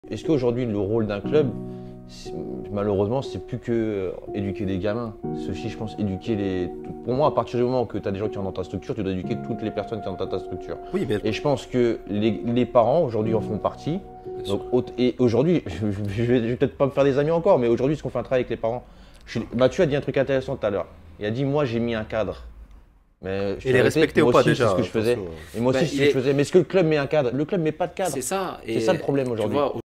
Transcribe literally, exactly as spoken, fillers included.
Est-ce qu'aujourd'hui, le rôle d'un club, malheureusement, c'est plus que euh, éduquer des gamins. C'est aussi, je pense, éduquer les. Pour moi, à partir du moment que tu as des gens qui sont dans ta structure, tu dois éduquer toutes les personnes qui sont dans ta structure. Oui, mais... Et je pense que les, les parents, aujourd'hui, en font partie. Donc, et aujourd'hui, je, je, je vais, vais peut-être pas me faire des amis encore, mais aujourd'hui, ce qu'on fait un travail avec les parents. Je, Mathieu a dit un truc intéressant tout à l'heure. Il a dit, moi, j'ai mis un cadre. Mais je et les respecter ou pas déjà, c'est ce que je faisais. Et moi aussi, bah, c'est ce que je faisais. Mais est-ce que le club met un cadre? Le club met pas de cadre. C'est ça. C'est ça le problème aujourd'hui.